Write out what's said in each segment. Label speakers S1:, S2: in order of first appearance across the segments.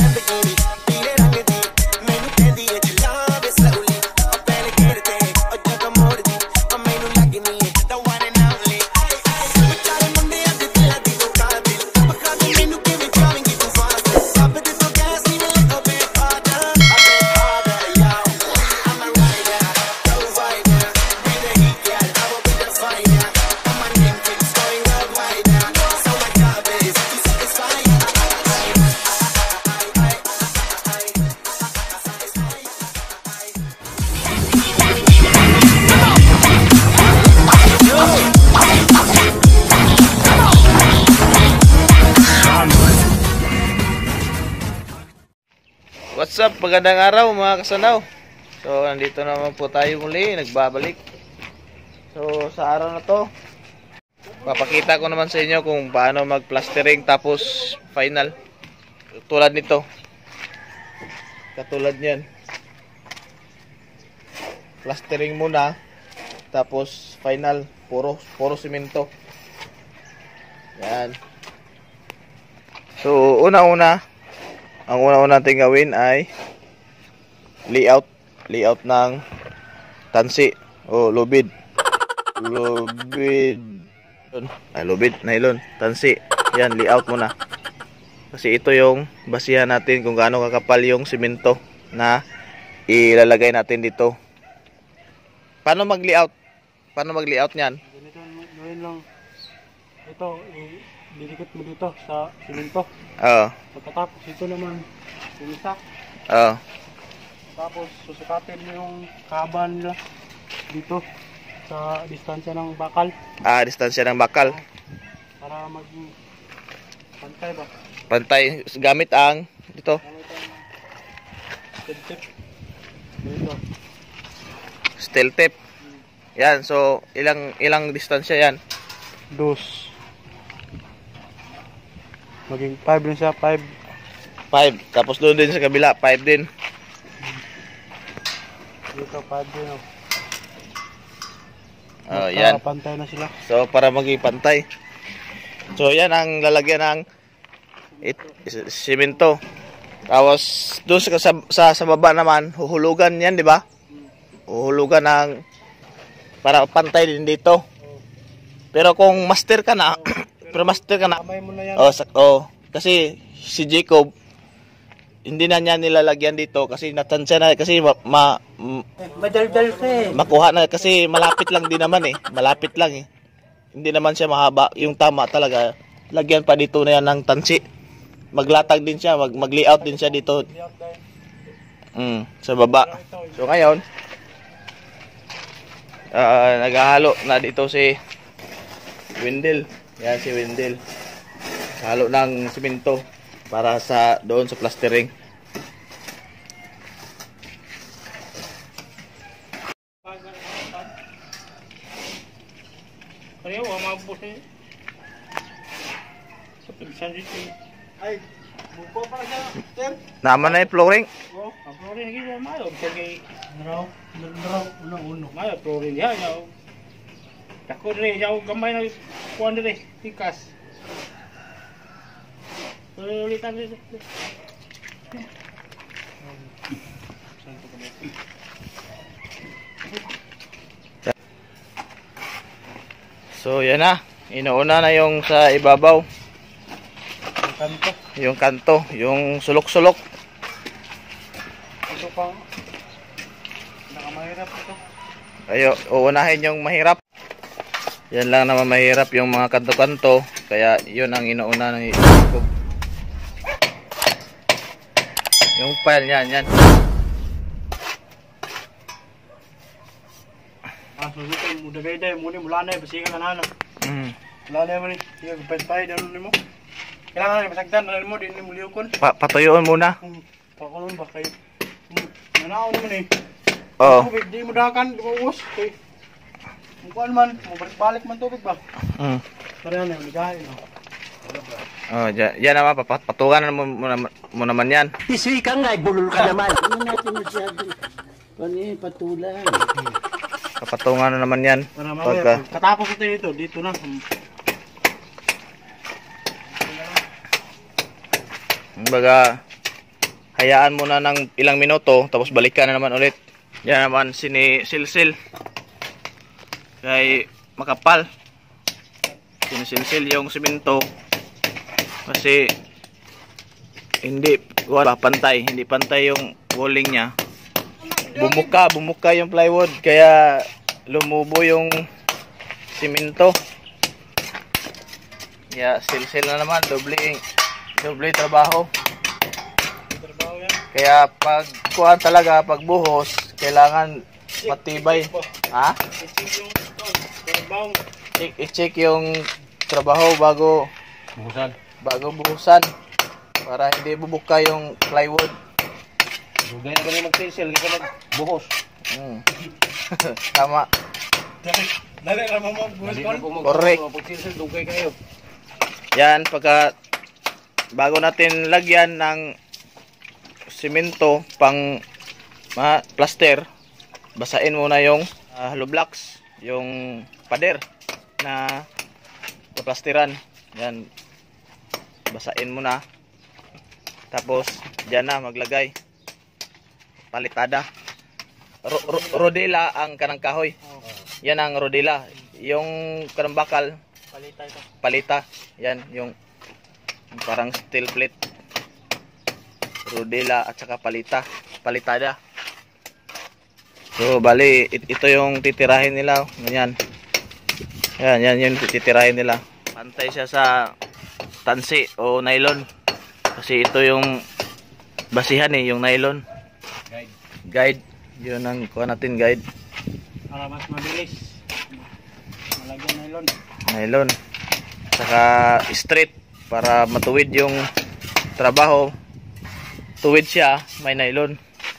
S1: What's up? Magandang araw mga kasanaw. So nandito naman po tayo muli, nagbabalik. So sa araw na to, papakita ko naman sa inyo kung paano mag-plastering tapos final. Tulad nito. Katulad niyan. Plastering muna tapos final, puro semento. Yan. So una-una, ang una-una natin gawin ay layout ng tansi o lubid. Lubid, nylon, tansi. Yan, layout muna. Kasi ito yung basihan natin kung gaano kakapal yung simento na ilalagay natin dito. Paano mag-layout? Paano mag-layout niyan?
S2: Ganito lang. Ito, dinikit mo dito sa simento.
S1: Oo.
S2: Pagkatapos ito naman sinisak.
S1: Oo.
S2: Tapos susukatin mo yung haba nila dito sa distansya ng bakal.
S1: Distansya ng bakal.
S2: Para maging pantay ba?
S1: Pantay gamit ang dito.
S2: Steel tape. Dito.
S1: Steel tape. Yan, so ilang distansya yan?
S2: Dos. Maging 5 din siya, 5.
S1: 5. Tapos doon din sa kabila, 5 din.
S2: Dito 5 din.
S1: Yan.
S2: Pantay na sila.
S1: So para maging pantay. So yan ang lalagyan ng simento. Tapos doon sa baba naman, huhulugan yan, di ba? Huhulugan ng para pantay din dito. Pero kung master ka na,
S2: kamay mo na yan.
S1: Kasi si Jacob hindi na niya nilalagyan dito kasi natansya na kasi
S2: madaldal ka eh.
S1: Makuha na kasi malapit lang din naman eh. Malapit lang eh. Hindi naman siya mahaba. Yung tama talaga, lagyan pa dito na yan ng tansi. Maglatag din siya, mag-layout din siya dito. Sa baba. So ngayon, naghahalo na dito si Wendell. Yan si Wendell. Halo ng simento para sa doon sa plastering.
S2: Kaya mabos eh. Ay, buko pa siya, sir.
S1: Naman na yung flooring.
S2: Ang flooring lagi mayo. Sige, naraw, uno. Mayo flooring ya. Ako rin, yaw gamay na kuwan rin, tikas. Ulitan rin.
S1: So yan na, inuuna na yung sa ibabaw. Yung kanto, yung sulok-sulok.
S2: Ito pang nakamahirap ito.
S1: Uunahin yung mahirap. Yan lang naman mahirap yung mga kanto-kanto. Kaya yun ang inuuna ng Jacob. Yung file yan.
S2: Susukan mo dagay-day mula na basikan na nana. Mula na man ni pantay danon nimo. Kailangan ni masagdan na mo din mo liukon.
S1: Patuyuan muna.
S2: Pakulon ba kay nanaon mo ni. Tubig di mo dakan uus kay kuan man mo balik man tubig ba. Para na ligahin no.
S1: Yan naman patungan mo naman yan.
S3: Pisui ka nga, bulol ka naman. Hindi natin masyadong patulan.
S1: Papatungan na naman yan.
S2: Para mamaya, katapos ito dito na.
S1: Baga, hayaan muna ng ilang minuto, tapos balikan na naman ulit. Yan naman sinisilsil. Kay makapal. Sinisilsil yung simento. Kasi hindi pantay, hindi pantay yung walling niya. Bumuka yung plywood, kaya lumubo yung simento. Kaya silsil na naman, doble trabaho. Kaya pag kuha talaga, pag buhos, kailangan matibay. Ha? I-check yung trabaho bago buhusan. Para hindi bubuka yung plywood.
S3: Dugay na kami mag-silsil kasi magbuhos.
S1: Tama.
S2: Dali naman mo buhos kon.
S1: Correct.
S3: Pag-silsil, dugay kayo.
S1: Yan, pagka bago natin lagyan ng simento pang plaster, basain muna yung hollow blocks, yung pader na plasteran. Yan, basain muna. Tapos diyan na maglagay palitada. Rodela ang kanang kahoy. Yan ang rodela. Yung kanang bakal, palita. Yan yung parang steel plate. Rodela at saka palitada. So bali ito yung titirahin nila, ganyan. Yan yung titirahin nila. Pantay siya sa tansi o nylon. Kasi ito yung basihan yung nylon. Guide. Yun ang kuha natin, guide.
S2: Para mas mabilis. Malagyan nylon.
S1: Nylon. Saka straight para matuwid yung trabaho. Tuwid siya, may nylon.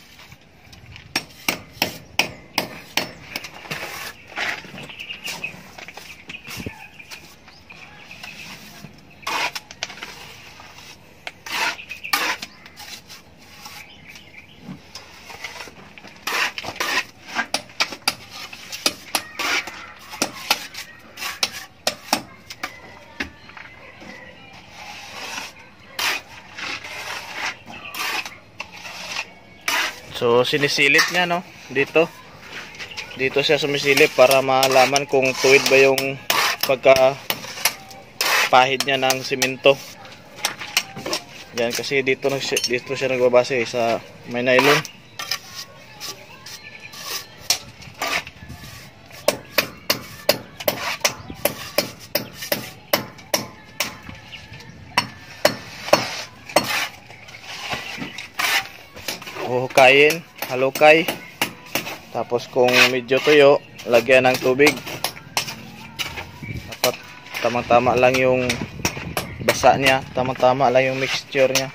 S1: So sinisilit niya dito siya sumisilip para malaman kung tuwid ba yung pagka pahid niya ng simento. Yan, kasi dito siya nagbabase sa may nylon. Huhukayin, halukay. Tapos kung medyo tuyo, lagyan ng tubig. Dapat tama-tama lang yung basa niya, tama-tama lang yung mixture niya.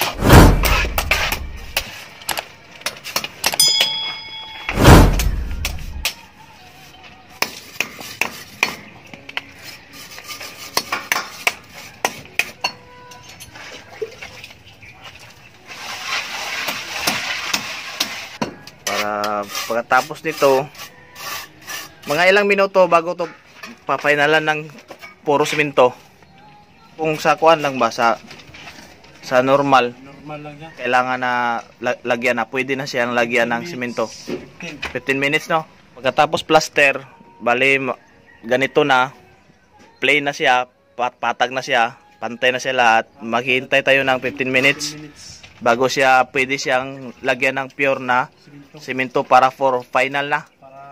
S1: Pagkatapos nito, mga ilang minuto bago to papainalan ng puro simento. Kung sa kuan lang ba sa normal
S2: Lang yan.
S1: kailangan na lagyan na, pwede na siyang lagyan ng simento. 15 minutes Pagkatapos plaster, bali ganito na, plain na siya, patag na siya, pantay na siya lahat. Maghihintay tayo ng 15 minutes bago siya pwede siyang lagyan ng pure na simento para for final na.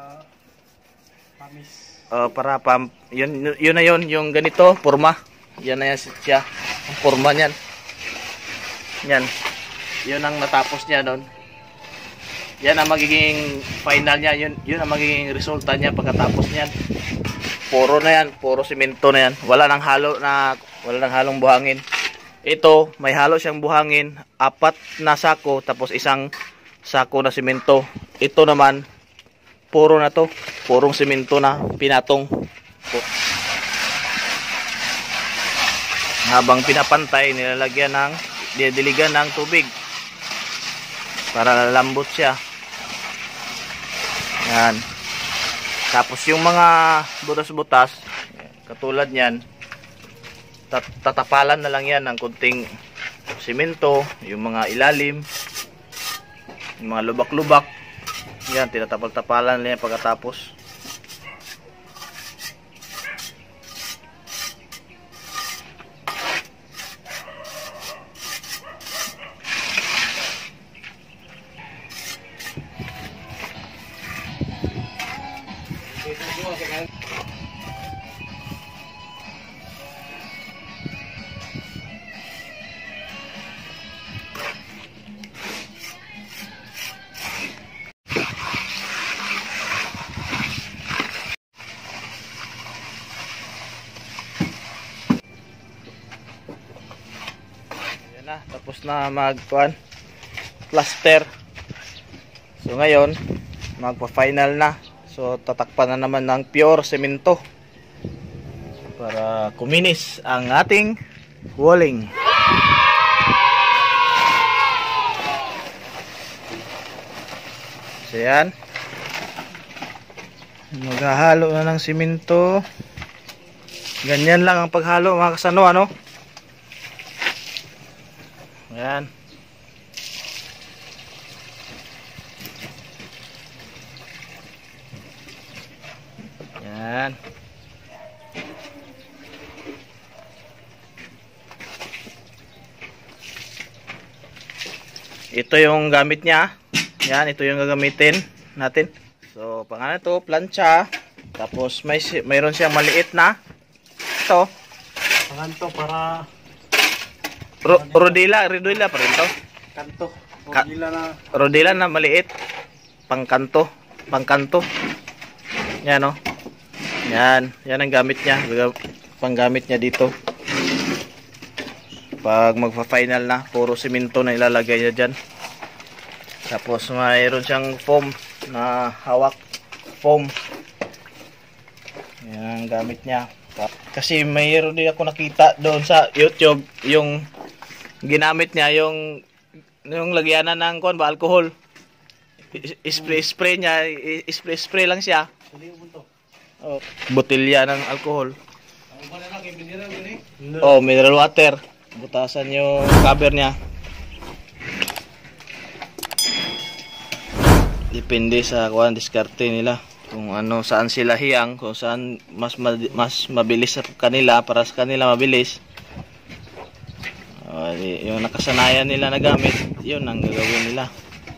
S1: Para yun na yung ganito, forma. Yan na yan siya. Ang forma niyan. Yan. Yun ang natapos niya doon. Yan ang magiging final niya. Yun ang magiging resulta niya pagkatapos niyan. Puro na yan, puro simento na yan. Wala nang halong buhangin. Ito, may halo siyang buhangin, 4 na sako, tapos 1 sako na simento. Ito naman, puro na to, purong simento na pinatong. Habang pinapantay, didiligan ng tubig para lalambot siya. Yan. Tapos yung mga butas-butas, katulad niyan, tatapalan na lang yan ng kunting simento, yung mga ilalim, yung mga lubak-lubak. Yan, tinatapal-tapalan nila pagkatapos. Na, tapos na magkuan plaster. So ngayon magpa-final na. So tatakpan na naman ng pure semento para kuminis ang ating walling. So yan, maghahalo na ng semento. Ganyan lang ang paghalo mga kasano, ano? Ayan. Ayan. Ito yung gamit niya. Ayan, ito yung gagamitin natin. So, pangalan ito, plancha. Tapos mayroon siyang maliit na ito.
S2: Pangan to para
S1: Rodila pa rin to.
S2: kanto.
S1: Rodila na maliit. Pangkanto. Yan o. Yan ang gamit niya. Panggamit niya dito. Pag magpa-final na, puro simento na ilalagay niya dyan. Tapos mayroon siyang foam na hawak. Foam. Yan ang gamit niya. Kasi mayroon din ako nakita doon sa YouTube yung ginamit niya yung lagyanan ng kuan ba, alcohol. Spray niya, spray lang siya. Oh, botelya ng alcohol. Oh, mineral water. Butasan yung cover niya. Depende sa kuan diskarte nila. Kung ano, saan sila hiyang, kung saan mas mabilis sa kanila, para sa kanila mabilis. Yung nakasanayan nila na gamit, yun ang gagawin nila.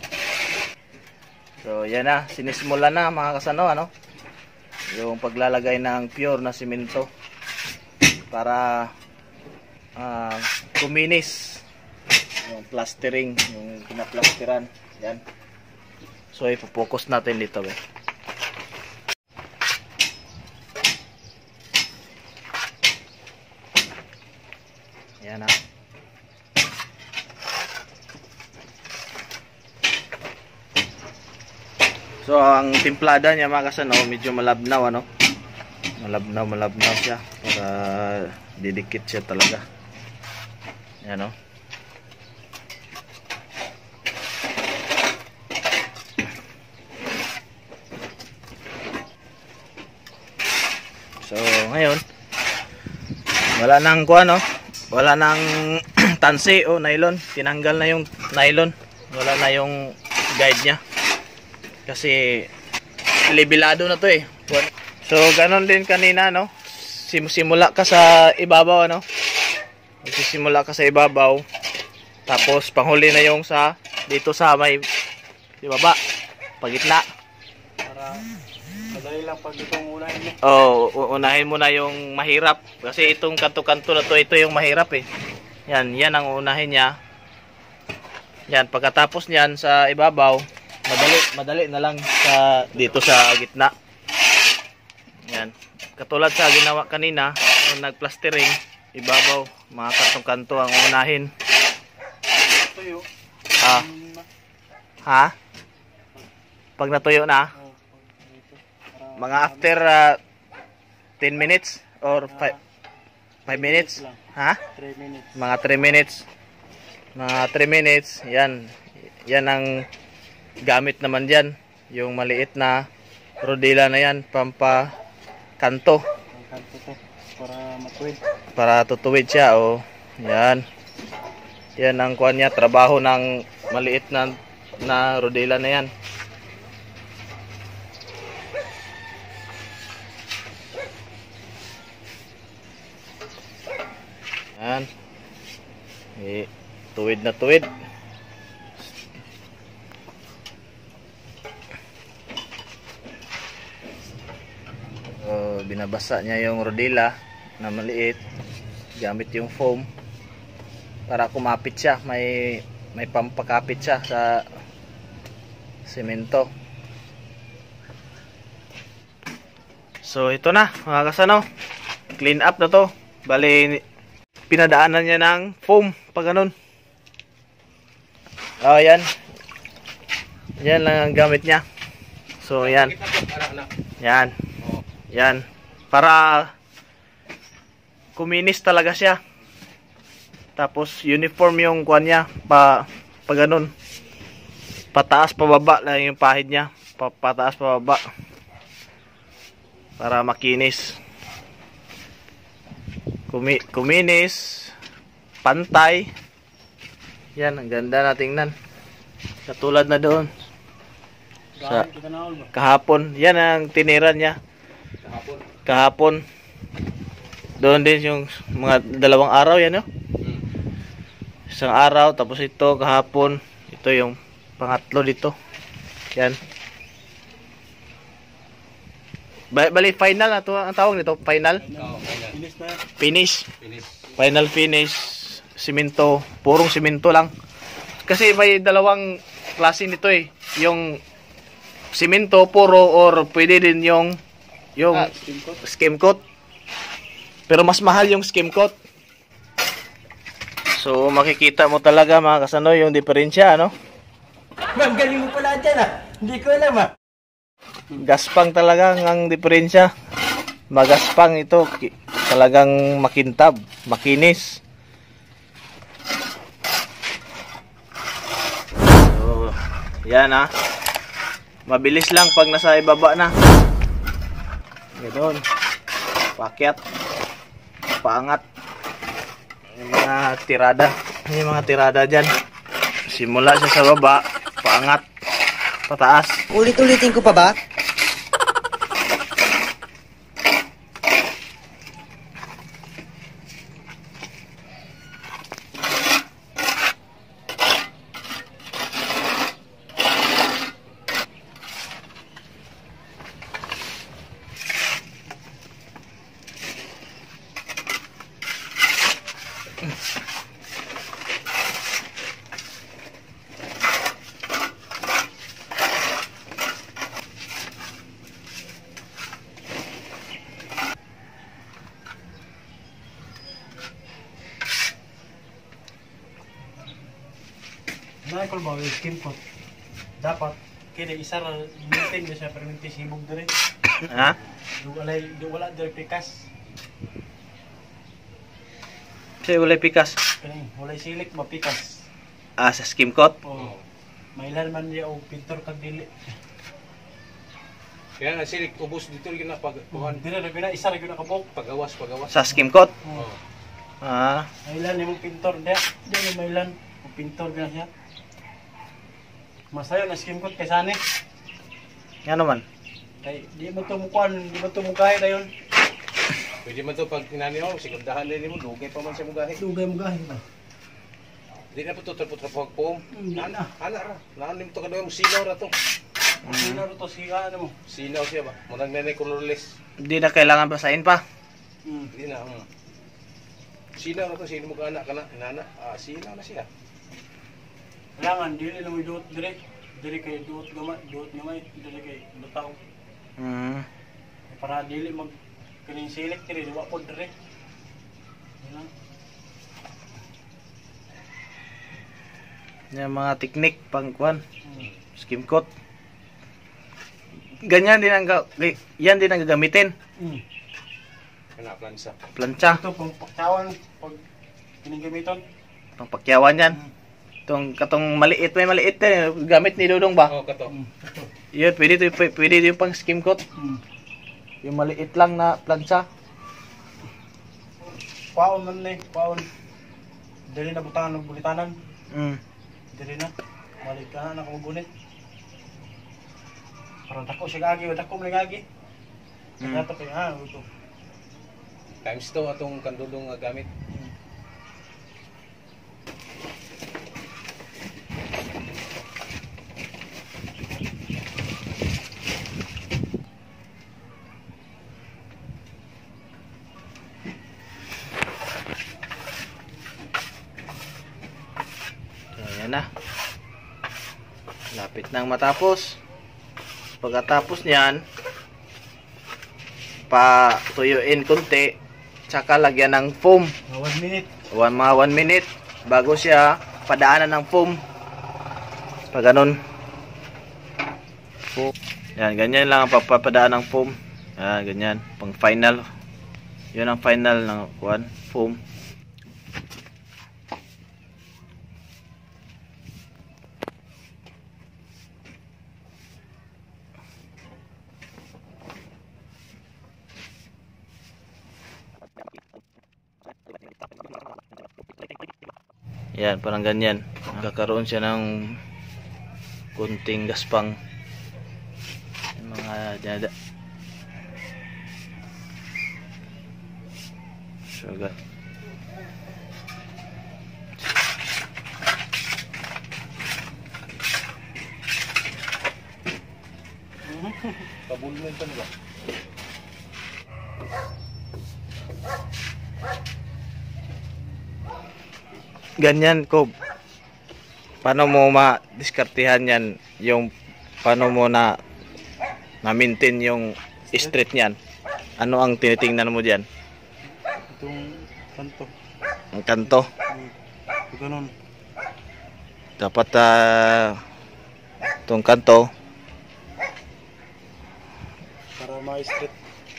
S1: So yan na, sinismula na mga kasano, ano, yung paglalagay ng pure na simento para kuminis yung plastering, yung pinaplasteran. Yan. So ipopokus natin dito, be. Yan na. So ang timplada niya mga kasano, medyo malabnaw, ano? Malabnaw siya para didikit siya talaga. Yan, no? So ngayon wala nang kuan, no? Wala nang tansi o nylon. Tinanggal na yung nylon. Wala na yung guide niya. Kasi levelado na to eh. So ganon din kanina, no? Simula ka sa ibabaw, ano? Magsisimula ka sa ibabaw. Tapos panghuli na yung sa dito sa may ibaba, pagitna.
S2: Para madali lang pag itong unahin mo.
S1: Oh, unahin mo na yung mahirap kasi itong kanto-kanto na to, ito yung mahirap eh. Yan ang unahin niya. Yan, pagkatapos niyan sa ibabaw, madali na lang sa dito sa gitna. Yan. Katulad sa ginawa kanina, nagplastering, ibabaw, mga kantong-kanto ang unahin.
S2: Tuyo.
S1: Ha? Pag natuyo na, mga after 10 minutes or 5 minutes. Ha?
S2: 3 minutes.
S1: Mga 3 minutes. Mga 3 minutes, yan ang gamit naman dyan, yung maliit na rodila na yan, kanto
S2: Ang kanto to para matuwid.
S1: para tutuwid siya. O yan, Yan ang kuan niya, trabaho ng maliit na rodela na yan. Yan. Tuwid na tuwid. Binabasa niya yung rodela na maliit gamit yung foam para kumapit siya, may pampakapit siya sa semento. So ito na mga kasanaw, clean up na to. Bali pinadaanan niya ng foam pag ganun. Yan lang ang gamit niya. So yan para kuminis talaga siya. Tapos uniform yung kuan niya pa ganun. Pataas pababa lang yung pahid niya. Pataas pababa. Para makinis. Kuminis, pantay. Yan, ang ganda na tingnan. Katulad na doon sa kahapon. Yan ang tiniran niya. Kahapon. Doon din yung mga 2 araw yan, no? Isang araw, tapos ito kahapon. Ito yung pangatlo dito. Yan. Bali final na to ang tawag nito, final. Finish. Final finish. Simento, purong simento lang. Kasi may 2 klase nito eh. Yung simento puro or pwede din yung skim coat. Pero mas mahal yung skim coat. So makikita mo talaga mga kasanoy yung diferensya, ano?
S3: Ma'am, galing mo pala dyan ah. Hindi ko alam ah.
S1: Gaspang talaga ang diferensya. Magaspang ito, talagang makintab, makinis. So, yan ah. Mabilis lang pag nasa ibaba na. Ganoon. Pakyat. Paangat. Yung mga tirada. Yung mga tirada dyan. Simula siya sa baba, paangat, pataas.
S3: Ulit-ulitin ko pa ba?
S2: Nakikol ba yung skim coat? Dapat kaya isa ra maintain na siya perminti sibog dire.
S1: Ha?
S2: Do wala dire pikas.
S1: Kasi wala pikas.
S2: Kani wala silik mapikas.
S1: Sa skim coat.
S2: Oh. Mailan man niya og pintor kag dili.
S4: Kaya nga silik ubos dito rin na pagkuhan.
S2: Dire ra gina isa ra gina kabok.
S4: Pagawas.
S1: Sa skim coat.
S2: Oh.
S1: Ah.
S2: Mailan imong pintor dia. Dia mailan og pintor gina siya. Masayo na skim coat kay sani.
S1: Ano man?
S2: Kay di mo to mukuan, di mo to mugahe dayon.
S4: Pwede man to pag tinani mo, sigundahan din mo, dugay pa man siya mugahe.
S2: Dugay mugahe ba?
S4: Di na po to trapot-trapot po.
S2: Ana
S4: Ana ra. Naanim to kadaway mo sinaw ra to.
S2: sino to siya ano mo?
S4: Sinaw siya ba? Munang nanay colorless.
S1: Hindi na kailangan basahin pa.
S4: Di na. Sinaw ra to, sino mo ka anak kana? Inana. Sinaw na siya.
S2: Kailangan dili na mo duot dire. Dire kay duot gamay, dire kay lutaw. Para dili mag kining silik dire wa pod dire. Ano?
S1: Yung mga teknik pang kuan. Skim coat. Ganyan din yan din ang gagamitin.
S4: Kana plansa.
S1: Plancha.
S2: Ito pang pakyawan pag kining gamiton.
S1: Pang pakyawan yan. Katong maliit, may maliit din. Gamit ni Dudong ba?
S4: Oh, kato.
S1: Yun, pwede yung pang skim coat. Yung maliit lang na plancha.
S2: Paon man ni, paon. Dili na butangan ng bulitanan. Dili na. Balik ka na nakamugunit. Parang dako siya gagi, dako mo gagi. Kaya to kaya ito.
S4: Times 2 atong kandudong nga gamit.
S1: Ayan na. Lapit nang matapos. Pagkatapos niyan, patuyuin konti, tsaka lagyan ng foam.
S2: 1 minute.
S1: Mga 1 minute bago siya padaanan ng foam. Pag ganun. Yan, ganyan lang ang papadaan ng foam. Yan, ganyan. Pang final. Yun ang final ng foam. Yan, parang ganyan. Kakaroon siya ng kunting gaspang. Yung mga dinada. Sugar.
S4: Pabulungan pa ba?
S1: Ganyan ko. Paano mo ma-diskartehan yan? Yung paano mo na-maintain yung straight niyan? Ano ang tinitingnan mo diyan?
S2: Itong kanto.
S1: Ang kanto.
S2: Ganun.
S1: Dapat itong kanto
S2: Para ma-straight.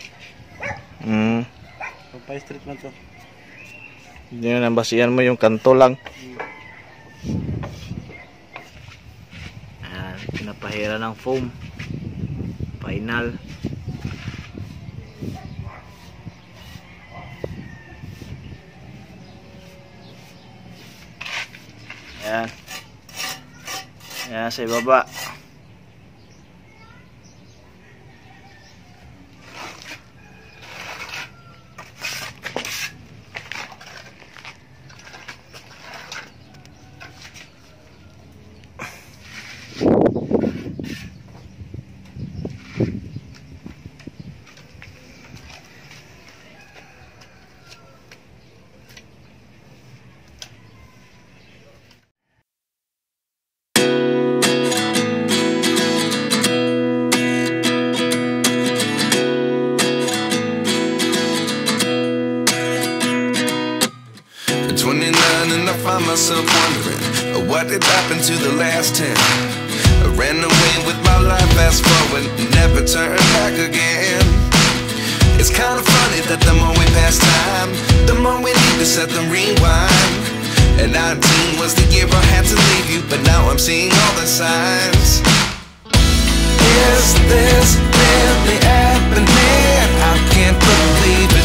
S2: Pa-straight man to.
S1: Yun ang basihan mo yung kanto lang. Ayan, pinapahira ng foam. Final. Ayan. Ayan sa ibaba.
S5: Myself wondering what did happen to the last 10. I ran away with my life, fast forward, never turn back again. It's kind of funny that the more we pass time, the more we need to set the rewind. And 19 was the year I had to leave you, but now I'm seeing all the signs. Is this really happening? I can't believe it.